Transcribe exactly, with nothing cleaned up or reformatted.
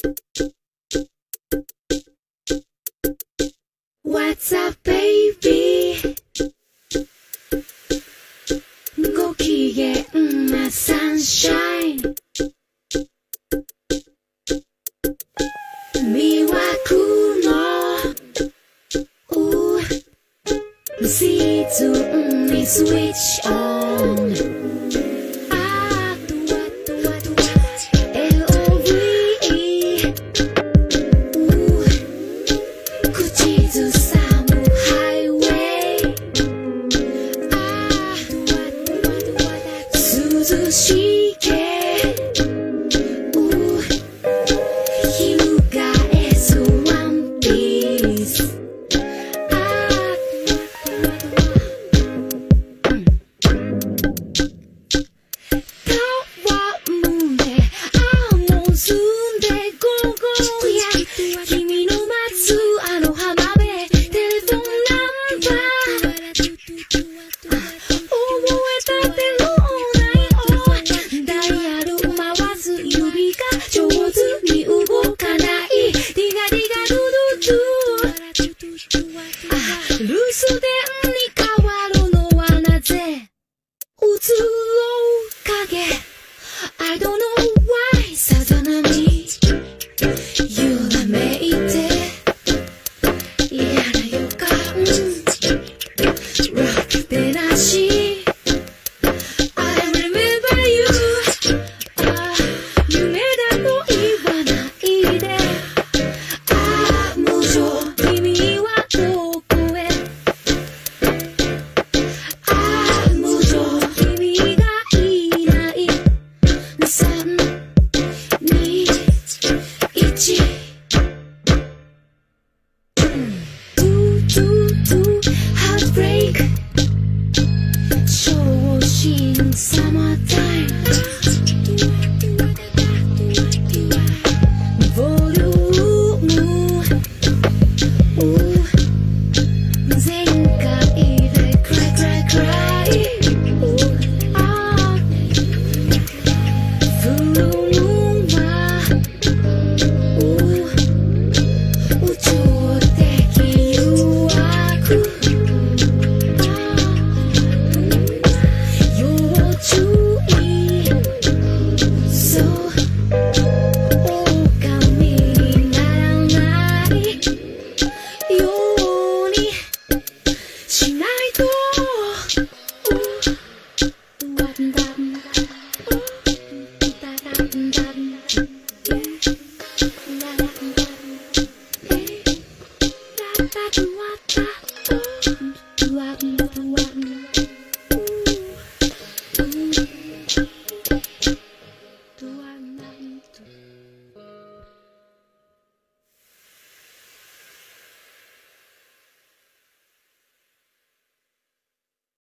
What's up, baby? ご機嫌なサンシャイン。魅惑のシーズンにスイッチオン。涼しげ翻すワンピース。戯んでアーモンスんでゴーゴーや君の待つあの浜辺テレフォンナンバー覚えたての指が上手に動かない。ディガディガドゥドゥあ、留守電に変わるのはなぜ。うつろ影 I don't know why さざ波揺らめいて嫌な予感楽でなしWhat